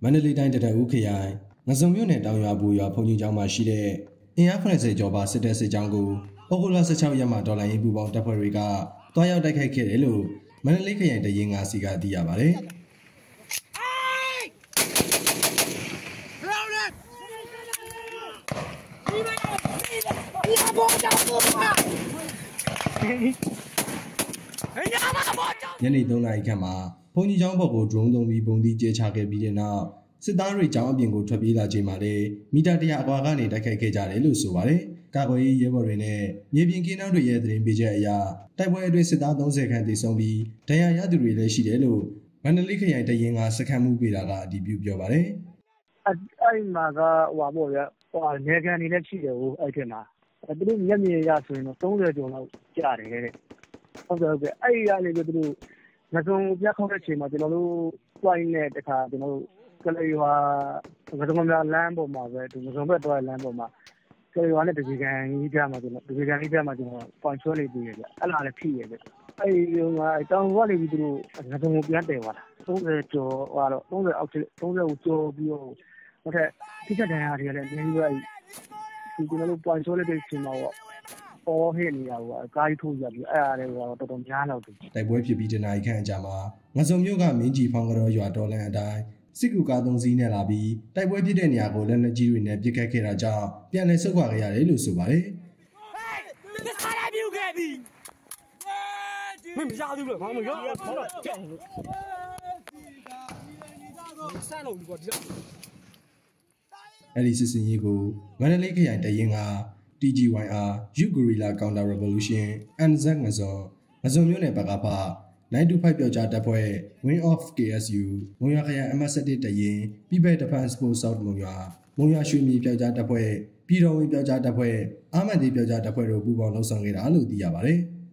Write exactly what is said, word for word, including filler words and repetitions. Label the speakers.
Speaker 1: မန္တလေးတိုင်းတရဦးခရိုင်ငစုံမြို့နယ်တောင်ရွာဘူရွာဖုန်ကြီးကျောင်းမှာရှိတဲ့အင်အား၇၀ကျော်ပါစစ်တပ်စစ်ကြောင်းကိုဩဂုတ်လ၁၆ရက်မှာဒေါ်လာရင်းပူပေါင်းတပ်ဖွဲ့တွေကတွားရောက်တိုက်ခိုက်ခဲ့တယ်လို့မန္တလေးခရိုင်တရင်ငါစီကသိရပါတယ်ညနေ၃နာရီခန့်မှာဖုန်ကြီးကျောင်းဘက်ကို drone သုံးပြီးပုံသီးကျဲချခဲ့ပြီးတဲ့နောက်စစ်သားတွေကျောင်းအပြင်ကိုထွက်ပြေးလာချိန်မှာလည်းမီတာတရာအကွာကနေတိုက်ခိုက်ခဲ့ကြတယ်လို့ဆိုပါတယ်။ကာကွယ်ရေးရဲဘော်တွေနဲ့မြေပြင်ကင်းနောက်တွေရဲ့သတင်းပေးချက်အရတိုက်ပွဲအတွင်းစစ်သား၃၀ခန့်သေဆုံးပြီးဒဏ်ရာရသူတွေလည်းရှိတယ်လို့မန္တလေးခရိုင်တရင်ကစခန်းမှုပေးတာကအတည်ပြုပြောပါတယ်
Speaker 2: ။အဲ့မှာကဟိုပါပေါ့ဗျာဟိုနေကန်နေလည်းရှိတယ်ဟိုအဲ့ထက်မှာသူတို့မျက်မြင်ရဆိုရင်တော့၃၀ကျော်လောက်ကြားတယ်တဲ့။ဟုတ်တယ်ဟုတ်ကဲ့အဲ့ဒီကနေပြီးသူတို့ငစုံပြတ်ခေါက်တဲ့ချိန်မှာကျွန်တော်တို့တွိုင်းနဲ့တခါကျွန်တော်တို့ကလေးရွာငစုံများလမ်းပေါ်မှာပဲသူငစုံဘက်တွိုင်းလမ်းပေါ်မှာကလေးရွာနဲ့တပီကန်ကြီးပြမှာကျွန်တော်တပီကန်ကြီးပြမှာကျွန်တော်ပွန်ချွဲလေးပြီးရပြအဲ့လားလည်းဖြစ်ရပြအဲ့ဒီကတောင်ကနေပြီးသူတို့ငစုံကိုပြန်တယ်သွားတာ၃၀ကျော်ဟိုတော့၃၀အောက်၃၀ကိုကျော်ပြီးတော့ဟိုထက်ထိချက်တန်ရာတွေလည်းအများကြီးပဲဒီကျွန်တော်တို့ပွန်ချွဲလေးတဲ့ချိန်မှာပေါ့ပေါ်ဟဲ့နေရဟိုအကားကြီးထိုးရပြီးအဲ့အားလည်းဟိုတော်တော်များတော့တယ်
Speaker 1: တိုက်ပွဲဖြစ်ပြီးတနာရီခန့်အကြာမှာငစုံမြို့ကမင်းကြီးဖောင်းကြောရွာတော်လန်အတိုင်းစစ်ကူကားသုံးစီးနဲ့လာပြီးတိုက်ပွဲဖြစ်တဲ့နေရာကိုလက်နက်ကြီးတွေနဲ့ပစ်ခတ်ခဲ့တာကြောင့်ပြန်လည်ဆုတ်ခွာခဲ့ရတယ်လို့ဆိုပါတယ်
Speaker 3: ။ဒီခါရပြုတ်ခဲ့ပြီ။မင်းမရဘူးလို့ဘာမှမပြော။ဟုတ်လား။ကြောက်လို့။စမ်းလို့ဒီကောဒီတော့
Speaker 1: အဲ့ဒီစစ်စင်ရေးကိုမန္တလေးခရိုင်တရင်က T G Y R Youth Guerrilla Counter Revolution N Z ငစုံငစုံမြို့နယ်ဘက်ကဖnine two five ပြောက်ကြားတပ်ဖွဲ့ Wing of K S U မုံရွာခရိုင်အမှတ်၁၁တရင် People Defense Force South မုံရွာမုံရွာရွှေမြေပြောက်ကြားတပ်ဖွဲ့ပြည်တော်ဝင်ပြောက်ကြားတပ်ဖွဲ့အာမန်ဒီပြောက်ကြားတပ်ဖွဲ့တို့ပူးပေါင်းလှုပ်ဆောင်ခဲ့တာလို့သိရပါတယ်။